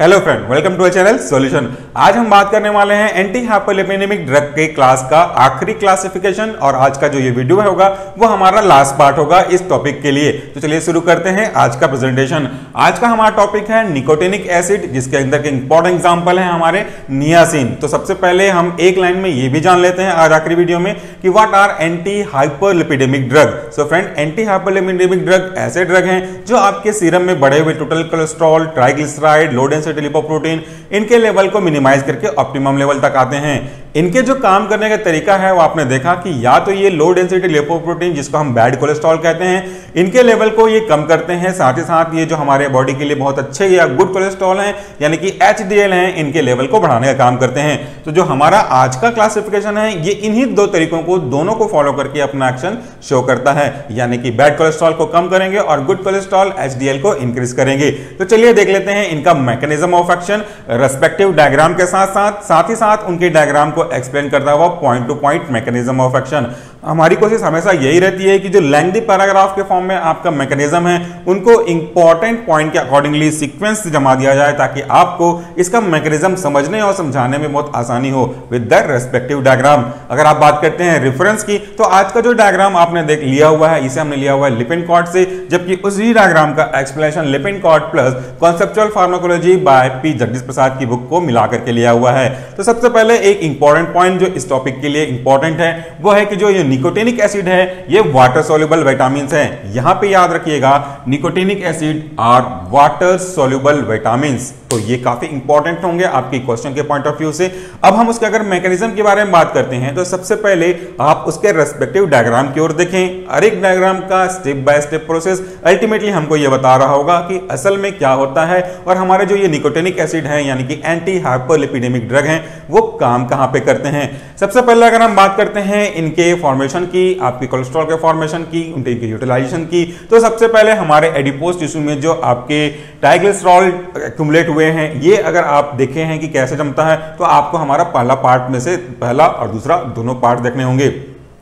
Hello friend, welcome to channel solution. आज हम बात करने वाले हैं एंटी हाइपरलिपिडेमिक ड्रग के क्लास का आखिरी क्लासिफिकेशन और आज का जो ये वीडियो होगा वो हमारा लास्ट पार्ट होगा इस टॉपिक के लिए। तो चलिए शुरू करते हैं आज का प्रेजेंटेशन। आज का हमारा टॉपिक है निकोटिनिक एसिड, जिसके अंदर के इंपॉर्टेंट एग्जांपल है हमारे नियासिन। तो सबसे पहले हम एक लाइन में ये भी जान लेते हैं आज आखिरी वीडियो में कि what are anti hyperlipidemic drug. So friend, anti hyperlipidemic drug ऐसे ड्रग हैं जो आपके सीरम में बढ़े हुए total cholesterol, triglyceride, low density lipoprotein, इनके लेवल को मिनिमाइज करके ऑप्टिमम लेवल तक आते हैं। इनके जो काम करने का तरीका है वो आपने देखा कि या तो ये लो डेंसिटी लिपोप्रोटीन, जिसको हम बैड कोलेस्ट्रॉल कहते हैं, इनके लेवल को ये कम करते हैं। साथ ही साथ ये जो हमारे बॉडी के लिए बहुत अच्छे या गुड कोलेस्ट्रॉल हैं यानी कि HDL हैं, इनके लेवल को बढ़ाने का काम करते हैं। तो जो हमारा आज का क्लासिफिकेशन है ये इन्हीं दो तरीकों को दोनों को फॉलो करके अपना एक्शन शो करता है, यानी कि बैड कोलेस्ट्रॉल को कम करेंगे और गुड कोलेस्ट्रॉल HDL को इंक्रीज करेंगे। तो चलिए देख लेते हैं इनका mechanism of action respective diagram के साथ ही साथ उनके डायग्राम को एक्सप्लेन करता हुआ point to point mechanism of action. हमारी कोशिश हमेशा यही रहती है कि जो लेंथी पैराग्राफ के फॉर्म में आपका मैकेनिज्म है उनको इंपॉर्टेंट पॉइंट के अकॉर्डिंगली सीक्वेंस जमा दिया जाए ताकि आपको इसका मैकेनिज्म समझने और समझाने में बहुत आसानी हो विद द रेस्पेक्टिव डायग्राम। अगर आप बात करते हैं रेफरेंस की, तो आज का जो डायग्राम आपने देख लिया हुआ है इसे हमने लिया हुआ है लिपिड से, जबकि उसी डायग्राम का explanation lipid plus conceptual pharmacology by P Jagdish Prasad की बुक को मिला करके लिया हुआ है। तो सबसे पहले एक इंपॉर्टेंट पॉइंट जो इस टॉपिक के लिए इंपॉर्टेंट है वो है कि जो ये निकोटिनिक एसिड है ये वाटर सोल्यूबल विटामिन्स हैं। यहां पे याद रखिएगा nicotinic acid are water soluble vitamins. तो ये काफी इंपॉर्टेंट होंगे आपके क्वेश्चन के पॉइंट ऑफ व्यू से। अब हम उसके अगर मैकेनिज्म के बारे में बात करते हैं तो सबसे पहले आप उसके रेस्पेक्टिव डायग्राम की ओर देखें। हर एक डायग्राम का step by step process ultimately हमको ये बता रहा होगा कि असल में क्या होता है और हमारे जो ये निकोटिनिक एसिड है यानी कि एंटी हाइपरलिपिडेमिक ड्रग हैं वो काम कहां पे करते हैं। सबसे पहले अगर हम बात करते हैं इनके फॉर्मेशन की, आपके कोलेस्ट्रॉल के फॉर्मेशन की, उनके यूटिलाइजेशन की, तो सबसे पहले हमारे एडिपोज टिश्यू में जो आपके ट्राइग्लिसराइड एक्युमुलेट हुए हैं ये अगर आप देखे हैं कि कैसे जमता है तो आपको हमारा पहला पार्ट में से पहला और दूसरा दोनों पार्ट देखने होंगे।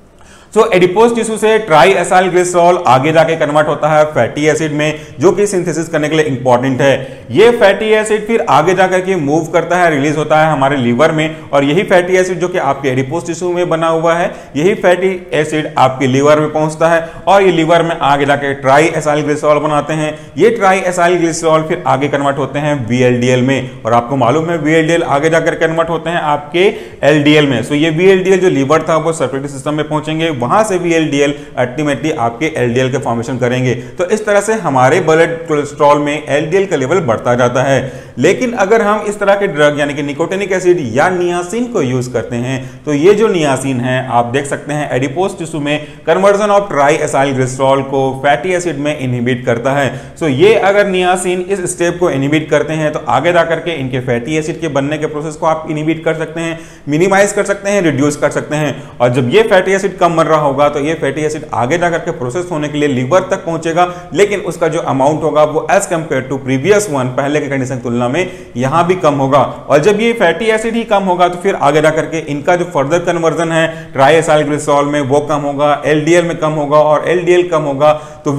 सो एडिपोज टिश्यू से ट्राई एसाइल ग्लिसरॉल आगे जाके कन्वर्ट होता है फैटी एसिड में, जो कि सिंथेसिस करने के लिए इंपॉर्टेंट है। ये फैटी एसिड फिर आगे जाकर के मूव करता है, रिलीज होता है हमारे लीवर में, और यही फैटी एसिड जो कि आपके एडिपोज टिश्यू में बना हुआ है यही फैटी एसिड आपके लीवर में पहुंचता है और ये लीवर में आगे जाकर ट्राई एसाइल ग्लिसरॉल बनाते हैं। ये ट्राई एसाइल ग्लिसरॉल फिर आगे कन्वर्ट होते हैं VLDL में, और आपको मालूम है VLDL आगे जाकर कन्वर्ट होते हैं आपके LDL में। सो ये VLDL जो लीवर था वो सर्कुलेटरी सिस्टम में पहुंचेंगे, वहां से VLDL अल्टीमेटली आपके LDL के फॉर्मेशन करेंगे। तो इस तरह से हमारे ब्लड कोलेस्ट्रॉल में LDL का लेवल बढ़ता जाता है। लेकिन अगर हम इस तरह के ड्रग यानी कि निकोटिनिक एसिड या नियासिन को यूज करते हैं तो ये जो नियासिन है आप देख सकते हैं एडिपोज टिश्यू में conversion of tri acyl glycerol को फैटी एसिड में इनहिबिट करता है। सो ये अगर नियासिन इस स्टेप को इनहिबिट करते हैं तो आगे जाकर के इनके फैटी एसिड के बनने के प्रोसेस को आप इनहिबिट कर सकते हैं, मिनिमाइज कर सकते हैं, रिड्यूस कर सकते हैं। और जब ये फैटी एसिड कम बन रहा होगा तो ये फैटी एसिड आगे जाकर के प्रोसेस होने के लिए लीवर तक पहुंचेगा, लेकिन उसका जो अमाउंट होगा वो as compare to previous one, पहले के कंडीशन की तुलना में यहां भी कम होगा। और जब ये फैटी एसिड ही कम होगा तो फिर आगे जाकर के इनका जो फर्दर कन्वर्जन है ट्राई एसाइल ग्लिसरॉल में वो कम होगा, LDL में कम होगा, और LDL कम होगा तो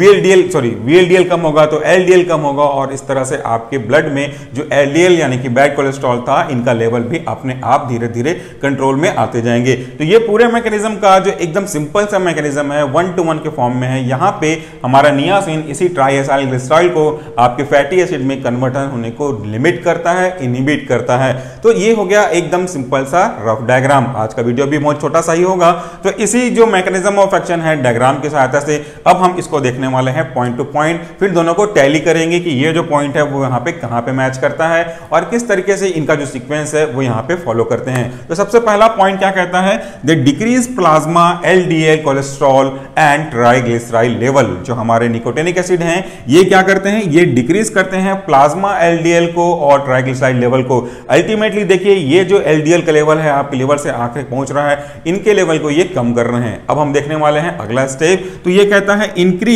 VLDL कम होगा तो LDL कम होगा, और इस तरह से आपके ब्लड में जो LDL यानी कि बैड कोलेस्ट्रॉल था इनका लेवल भी अपने आप धीरे धीरे कंट्रोल में आते जाएंगे। तो ये पूरे मैकेनिज्म का जो एकदम सिंपल सा मैकेनिज्म है 1-to-1 के फॉर्म में है। यहां पे हमारा नियासिन इसी ट्राई एसाइल ग्लिसरॉल को आपके फैटी एसिड में कन्वर्टन होने को लिमिट करता है, इनहिबिट करता है। तो ये हो गया एकदम सिंपल सा रफ डायग्राम। आज का वीडियो भी बहुत छोटा सा ही होगा। तो इसी जो मैकेनिज्म ऑफ एक्शन है डायग्राम की सहायता से अब हम इसको देखने वाले हैं पॉइंट टू पॉइंट, फिर दोनों को टैली करेंगे कि ये जो पॉइंट है वो यहाँ पे कहां पे मैच करता है और किस तरीके से इनका जो सीक्वेंस है वो यहाँ पे फॉलो करते हैं। तो सबसे पहला पॉइंट क्या कहता है, the decrease plasma LDL cholesterol and triglyceride level. जो हमारे निकोटिनिक एसिड हैं ये क्या करते हैं, ये डिक्रीज करते हैं प्लाज्मा LDL को और ट्राइग्लिसराइड लेवल को। अल्टीमेटली देखिए ये जो LDL का लेवल है आपके लिवर से आके पहुंच रहा है, इनके लेवल को ये कम कर रहे हैं। अब हम देखने वाले हैं अगला स्टेप। तो ये कहता है increase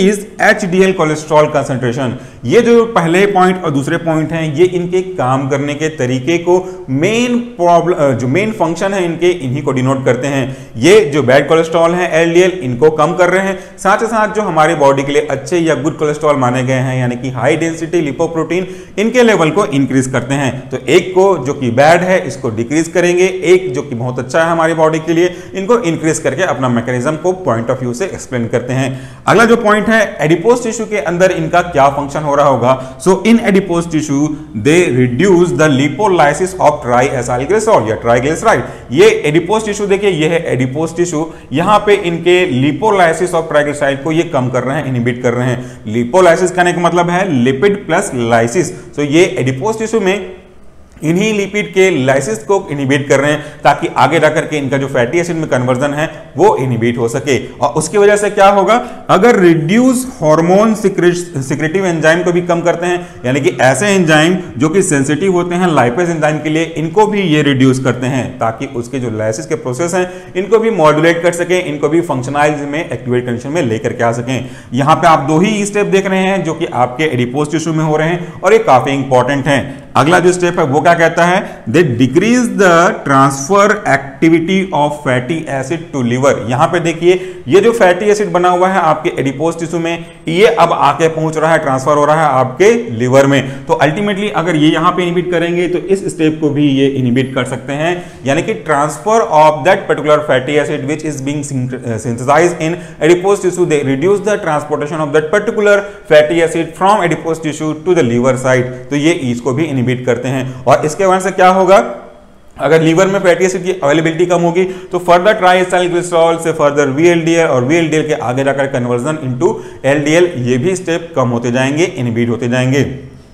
increase HDL cholesterol concentration. ये जो पहले पॉइंट और दूसरे पॉइंट हैं, ये इनके काम करने के तरीके को, मेन प्रॉब्लम जो मेन फंक्शन है इनके, इन्हीं को डिनोट करते हैं। ये जो बैड कोलेस्ट्रॉल है एलडीएल, इनको कम कर रहे हैं, साथ ही साथ जो हमारे बॉडी के लिए अच्छे या गुड कोलेस्ट्रॉल माने गए हैं यानी कि हाई डेंसिटी लिपोप्रोटीन, इनके लेवल को इंक्रीज करते हैं। तो एक को जो कि बैड है इसको डिक्रीज करेंगे, एक जो कि बहुत अच्छा है हमारी बॉडी के लिए, इनको इंक्रीज करके अपना मैकेनिज्म को पॉइंट ऑफ व्यू से एक्सप्लेन करते हैं। अगला जो पॉइंट है, एडिपोज टिश्यू के अंदर इनका क्या फंक्शन हो रहा होगा। So in adipose tissue they reduce the lipolysis of triacylglycerol या ट्राइग्लिसराइड। ये एडिपोज टिश्यू देखिए, ये है एडिपोज टिश्यू, यहां पे इनके लिपोलाइसिस ऑफ ट्राइग्लिसराइड को ये कम कर रहे हैं, इनहिबिट कर रहे हैं। लिपोलाइसिस कहने का मतलब है लिपिड प्लस लाइसिस। तो ये एडिपोज टिश्यू में इन्हीं लिपिड के लाइसिस को इनहिबिट कर रहे हैं ताकि आगे जाकर के इनका जो फैटी एसिड में कन्वर्जन है वो इनहिबिट हो सके। और उसकी वजह से क्या होगा, अगर रिड्यूस हार्मोन सिक्रेटिव एंजाइम को भी कम करते हैं, यानी कि ऐसे एंजाइम जो कि सेंसिटिव होते हैं लाइपेज एंजाइम के लिए, इनको भी ये रिड्यूस करते हैं ताकि उसके जो लाइसिस के प्रोसेस हैं इनको भी मॉड्यूलेट कर सकें, इनको भी फंक्शनलाइज में एक्टिवेट कंडीशन में लेकर के आ सकें। यहां पे आप दो ही स्टेप देख रहे हैं जो कि आपके एडिपोज टिश्यू में हो रहे हैं और ये काफी इंपॉर्टेंट है। अगला जो स्टेप है वो क्या कहता है, they decrease the transfer activity of fatty acid to liver. यहां पे देखिए ये जो फैटी एसिड बना हुआ है आपके एडिपोज टिश्यू में, ये अब आके पहुंच रहा है, ट्रांसफर हो रहा है आपके लिवर में। तो अल्टीमेटली अगर ये यहां पे इनहिबिट करेंगे तो इस स्टेप को भी ये इनहिबिट कर सकते हैं, यानी कि transfer of that particular fatty acid which is being synthesized in adipose tissue, they reduce the transportation of that particular fatty acid from adipose tissue to the liver side. तो ये इसको भी इनहिबिट करते हैं। और इसके वजह से क्या होगा, अगर लीवर में फैटी एसिड की अवेलेबिलिटी कम होगी तो फर्दर ट्राइएसाइलग्लिसरॉल से फर्दर वीएलडीएल और वीएलडीएल के आगे जाकर कन्वर्जन इनटू एलडीएल, ये भी स्टेप कम होते जाएंगे, इनहिबिट होते जाएंगे।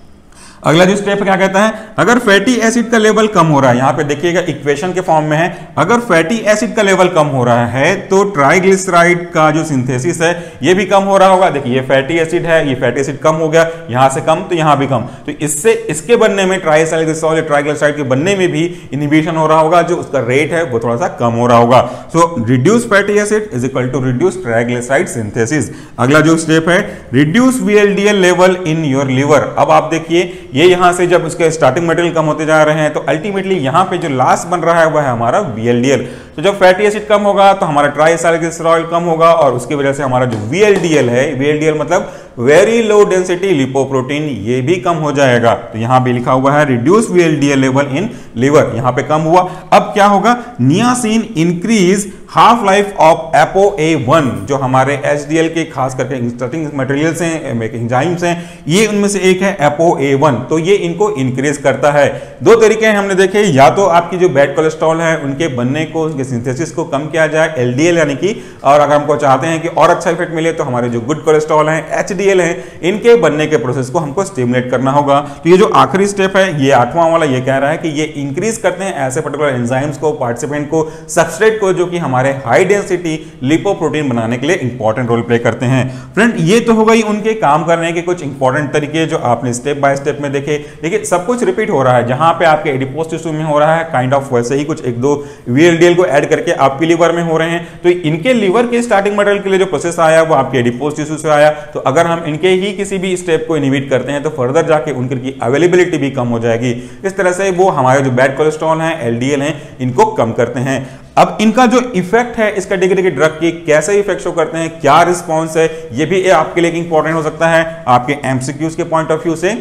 अगला जो स्टेप क्या कहता है, अगर फैटी एसिड का लेवल कम हो रहा है, यहां पे देखिएगा इक्वेशन के फॉर्म में है, अगर फैटी एसिड का लेवल कम हो रहा है तो ट्राइग्लिसराइड का जो सिंथेसिस है ये भी कम हो रहा होगा। देखिए ये फैटी एसिड है, ये फैटी एसिड कम हो गया, यहां से कम तो यहां भी कम, तो इससे इसके बनने में ट्राइएसाइलग्लिसरॉल या ट्राइग्लिसराइड के बनने में भी इनहिबिशन हो रहा होगा, जो उसका रेट है वो थोड़ा सा कम हो रहा होगा। So reduce fatty acid is equal to reduce triglyceride synthesis. अगला जो स्टेप है, reduce VLDL level in your liver. अब आप देखिए ये यहां से जब उसके स्टार्टिंग मटेरियल कम होते जा रहे हैं तो अल्टीमेटली यहां पे जो लास्ट बन रहा है वह है हमारा वीएलडीएल। तो जब फैटी एसिड कम होगा तो हमारा ट्राइएसाइलग्लिसरॉल कम होगा और उसकी वजह से हमारा जो वीएलडीएल है, वीएलडीएल मतलब वेरी लो डेंसिटी लिपोप्रोटीन, ये भी कम हो जाएगा। तो यहां भी लिखा हुआ है reduce VLDL level in liver, यहां पे कम हुआ। अब क्या होगा, niacin increase half life of apo A one, जो हमारे एचडीएल के खास करके स्टार्टिंग मटेरियल्स हैं, एंजाइम्स हैं, ये उनमें से एक है एपोए1, तो ये इनको इंक्रीज करता है। दो तरीके हमने देखे, या तो आपकी जो बैड कोलेस्ट्रॉल है उनके बनने को, उनके सिंथेसिस को कम किया जाए एलडीएल यानी कि, और अगर हमको चाहते हैं कि और अच्छा इफेक्ट मिले तो हमारे जो गुड कोलेस्ट्रॉल है एचडीएल है, इनके बनने के प्रोसेस को हमको स्टिमुलेट करना होगा। तो ये जो आखिरी स्टेप है, ये 8वां वाला, ये कह रहा है कि ये इंक्रीज करते हैं ऐसे पर्टिकुलर एंजाइम्स को, पार्टिसिपेंट को, सबस्ट्रेट को, जो कि हमारे हाई डेंसिटी लिपोप्रोटीन बनाने के लिए इंपॉर्टेंट रोल प्ले करते हैं। फ्रेंड ये तो हो गई उनके काम करने के कुछ इंपॉर्टेंट तरीके जो आपने स्टेप बाय स्टेप में देखे। देखिए सब कुछ रिपीट हो रहा है, जहां पे आपके एडिपोज टिश्यू में हो रहा है काइंड ऑफ वैसे ही कुछ एक दो वीएलडीएल को ऐड करके आपके लिवर में हो रहे हैं। तो इनके लिवर के स्टार्टिंग मटेरियल के लिए जो प्रोसेस आया वो आपके एडिपोज टिश्यू से आया। तो अगर हम इनके ही किसी भी स्टेप को इनहिबिट करते हैं तो फर्दर जाके उनकी अवेलेबिलिटी भी कम हो जाएगी। इस तरह से वो हमारे जो बैड कोलेस्ट्रॉल है, एलडीएल है, इनको कम करते हैं। अब इनका जो इफेक्ट है इस कैटेगरी के ड्रग की, कैसे इफेक्ट शो करते हैं, क्या रिस्पॉन्स है, ये भी आपके लिए इंपॉर्टेंट हो सकता है आपके एमसीक्यूज के पॉइंट ऑफ व्यू से,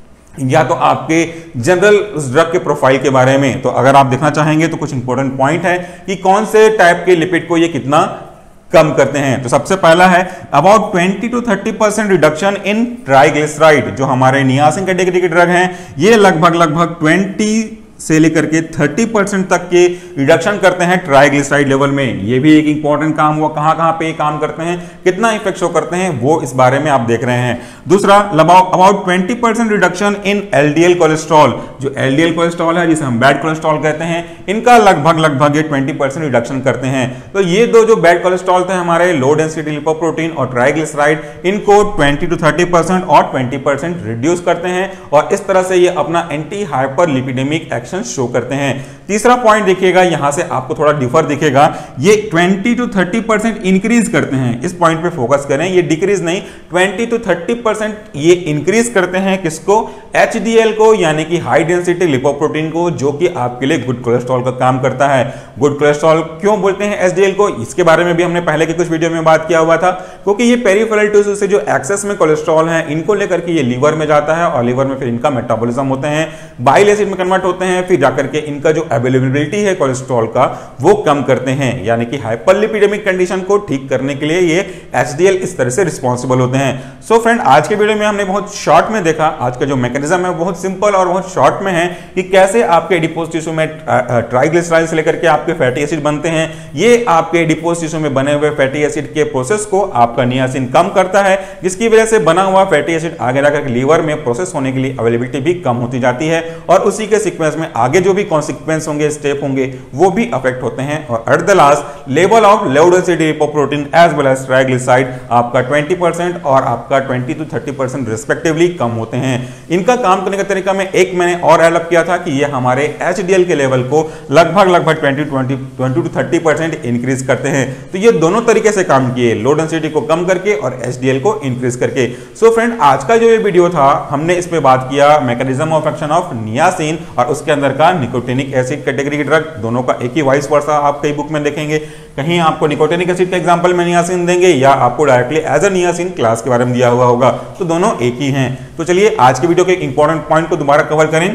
या तो आपके जनरल ड्रग के प्रोफाइल के बारे में। तो अगर आप देखना चाहेंगे तो कुछ इंपॉर्टेंट पॉइंट है कि कौन से टाइप के लिपिड को ये कितना कम करते हैं। तो सबसे पहला है about 20 to 30% reduction in triglyceride. जो हमारे नियासिन कैटेगरी के ड्रग हैं ये लगभग 20 से लेकर के 30% तक के रिडक्शन करते हैं ट्राइग्लिसराइड लेवल में। ये भी एक इंपॉर्टेंट काम हुआ, कहां पे ये काम करते हैं, कितना इफेक्ट शो करते हैं, वो इस बारे में आप देख रहे हैं। दूसरा about 20% reduction in LDL cholesterol. जो एलडीएल कोलेस्ट्रॉल है जिसे हम बैड कोलेस्ट्रॉल कहते हैं, इनका लगभग ये 20% रिडक्शन करते हैं। तो ये दो जो बैड कोलेस्ट्रॉल थे हमारे, लो डेंसिटी लिपोप्रोटीन और ट्राइग्लिसराइड, इनको 20 to 30% और 20% रिड्यूस करते हैं और इस तरह से ये अपना एंटी हाइपरलिपिडेमिक एक्शन शो करते हैं। तीसरा पॉइंट देखिएगा, यहां से आपको थोड़ा डिफर दिखेगा, ये 20 to 30% इंक्रीज करते हैं। इस पॉइंट पे फोकस करें, ये डिक्रीज नहीं, 20 to 30% ये इंक्रीज करते हैं किसको? HDL को, यानी कि हाई डेंसिटी लिपोप्रोटीन को, जो कि आपके लिए गुड कोलेस्ट्रॉल का काम करता है। गुड कोलेस्ट्रॉल क्यों बोलते हैं HDL को, इसके बारे में भी हमने पहले के कुछ वीडियो में बात किया हुआ था, क्योंकि ये पेरिफेरल टिश्यू से जो एक्सेस में कोलेस्ट्रॉल है इनको लेकर के ये लीवर में जाता है और लीवर में फिर इनका मेटाबॉलिज्म होते हैं, बाइल एसिड में कन्वर्ट होते हैं, फिर जाकर के इनका जो अवेलेबिलिटी है कोलेस्ट्रॉल का वो कम करते हैं, यानी कि हाइपरलिपिडेमिक कंडीशन को ठीक करने के लिए ये HDL इस तरह से रिस्पॉन्सिबल होते हैं। सो फ्रेंड, आज के वीडियो में हमने बहुत शॉर्ट में देखा, आज का जो मैकेनिज्म है बहुत सिंपल और बहुत शॉर्ट में है कि कैसे आपके एडिपोज टिश्यू में ट्राइग्लिसराइड से लेकर के आपके फैटी एसिड बनते हैं। ये आपके एडिपोज टिश्यू में बने हुए फैटी एसिड के प्रोसेस को आपका नियासिन कम करता है, जिसकी वजह से बना हुआ फैटी एसिड आगे जाकर लीवर में प्रोसेस होने के लिए अवेलेबिलिटी भी कम होती जाती है और उसी के सीक्वेंस में आगे जो भी कॉन्सिक्वेंस होंगे, स्टेप होंगे, वो भी अफेक्ट होते हैं। और at the last level of low density lipoprotein as well as triglyceride आपका 20% और आपका 20 to 30% रिस्पेक्टिवली कम होते हैं। इनका काम करने का तरीका में एक मैंने और डेवलप किया था कि ये हमारे HDL के लेवल को लगभग 20 to 30% इंक्रीज करते हैं। तो ये दोनों तरीके से काम किए, लो डेंसिटी को कम करके और HDL को इंक्रीज करके। सो फ्रेंड, आज का जो ये वीडियो था हमने इस पे बात किया mechanism of action of niacin और उसके अंदर का निकोटिनिक एसिड कैटेगरी की ड्रग, दोनों का एक ही वाइस वर्सा आप कई बुक में देखेंगे, कहीं आपको निकोटिनिक एसिड का एग्जांपल में नियासिन देंगे या आपको directly as a niacin class के बारे में दिया हुआ होगा, तो दोनों एक ही हैं। तो चलिए आज के वीडियो के इंपॉर्टेंट पॉइंट को दोबारा कवर करें।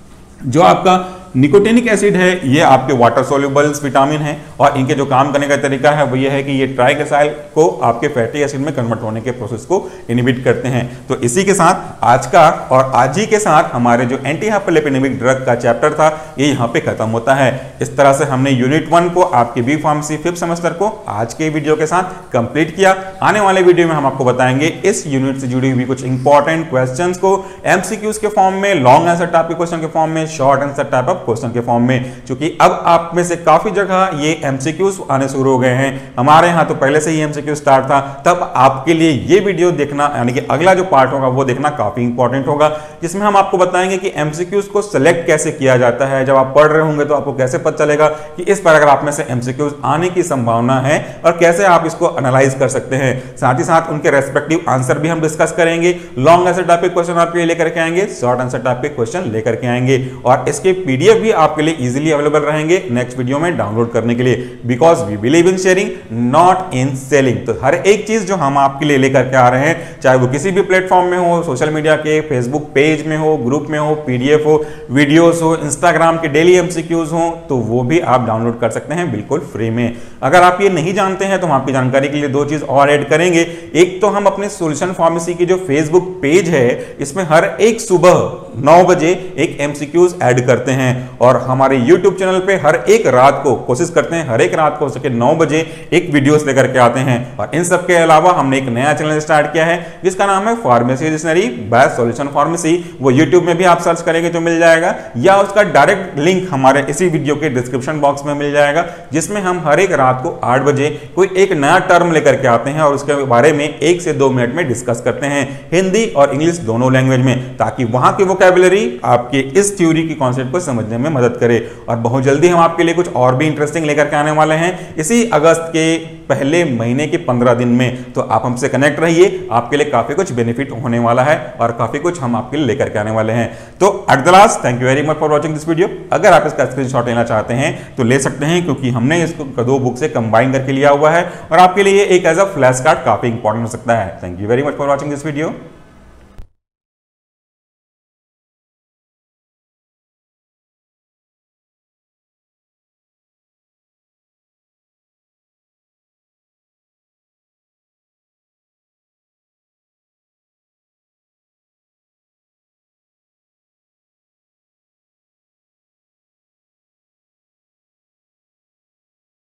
जो आपका निकोटिनिक एसिड है ये आपके वाटर सोल्यूबल्स विटामिन है और इनके जो काम करने का तरीका है वो ये है कि ये ट्राइग्लिसराइड को आपके फैटी एसिड में कन्वर्ट होने के प्रोसेस को इनहिबिट करते हैं। तो इसी के साथ आज का और आज ही के साथ हमारे जो एंटी हाइपरलिपिडेमिक ड्रग का चैप्टर था ये यहाँ पे खत्म होता है। इस तरह से हमने यूनिट 1 को आपके बी फार्मेसी 5th सेमेस्टर को आज के वीडियो के साथ कंप्लीट किया। आने वाले वीडियो में हम आपको बताएंगे इस यूनिट से जुड़ी हुई कुछ इंपॉर्टेंट क्वेश्चन को MCQs के फॉर्म में, लॉन्ग आंसर टाइप के क्वेश्चन के फॉर्म में, short answer type of question के फॉर्म में, क्योंकि अब आप में से काफी जगह ये MCQs आने शुरू हो गए हैं। हमारे यहाँ तो पहले से ही MCQ स्टार्ट था, तब आपके लिए ये वीडियो देखना यानी कि अगला जो पार्ट होगा वो देखना काफी इंपॉर्टेंट होगा, जिसमें हम आपको बताएंगे कि MCQs को सिलेक्ट कैसे किया जाता है। जब आप पढ़ रहे होंगे तो आपको कैसे पता चलेगा कि इस पैराग्राफ में से MCQs आने की संभावना है और कैसे आप इसको एनालाइज कर सकते हैं। साथ ही साथ उनके रेस्पेक्टिव आंसर भी हम डिस्कस करेंगे। लॉन्ग आंसर टाइप के क्वेश्चन आपके लिए लेकर के आएंगे, शॉर्ट आंसर टाइप के क्वेश्चन लेकर के आएंगे और इसके PDF भी आपके लिए इजीली अवेलेबल रहेंगे नेक्स्ट वीडियो में डाउनलोड करने के लिए, because we believe in sharing not in selling. तो हर एक चीज जो हम आपके लिए लेकर के आ रहे हैं, चाहे वो किसी भी प्लेटफॉर्म में हो, सोशल मीडिया के फेसबुक पेज में हो, ग्रुप में हो, PDF हो, वीडियोस हो, इंस्टाग्राम के डेली MCQs हो, तो वो भी आप डाउनलोड कर सकते हैं बिल्कुल फ्री में। अगर आप ये नहीं जानते हैं तो हम आपकी जानकारी के लिए दो चीज और ऐड करेंगे। एक तो हम अपने सॉल्यूशन फार्मेसी की जो फेसबुक पेज है इसमें हर एक सुबह 9 बजे एक MCQs ऐड करते हैं और हमारे YouTube चैनल पे हर एक रात को कोशिश करते हैं हर एक रात को हो सके 9 बजे एक वीडियोस लेकर के आते हैं। और इन सब के अलावा हमने एक नया चैनल स्टार्ट किया है जिसका नाम है Pharmacy Dictionary by Solution Pharmacy. वो YouTube में भी आप सर्च करेंगे तो मिल जाएगा या उसका डायरेक्ट लिंक हमारे इसी वीडियो के डिस्क्रिप्शन बॉक्स में मिल जाएगा, जिसमें हम हर एक रात को 8 बजे कोई एक नया टर्म लेकर के आते हैं और उसके बारे में 1 से 2 मिनट में डिस्कस करते हैं, हिंदी और इंग्लिश दोनों लैंग्वेज में, ताकि वहां की वोकैबुलरी आपके इस थ्योरी की कॉन्सेप्ट को समझने में मदद करे। और बहुत जल्दी हम आपके लिए कुछ और भी इंटरेस्टिंग लेकर के आने वाले हैं इसी अगस्त के पहले महीने के 15 दिन में। तो आप हमसे कनेक्ट रहिए, आपके लिए काफी कुछ बेनिफिट होने वाला है और काफी कुछ हम आपके लिए लेकर के आने वाले हैं। तो at the last thank you very much for watching this video. अगर आप इसका स्क्रीनशॉट लेना चाहते हैं तो ले सकते हैं, क्योंकि हमने इसको 2 बुक से कंबाइन करके लिया हुआ है और आपके लिए एक एज अ फ्लैश कार्ड काफी इंपॉर्टेंट हो सकता है। Thank you very much for watching this video.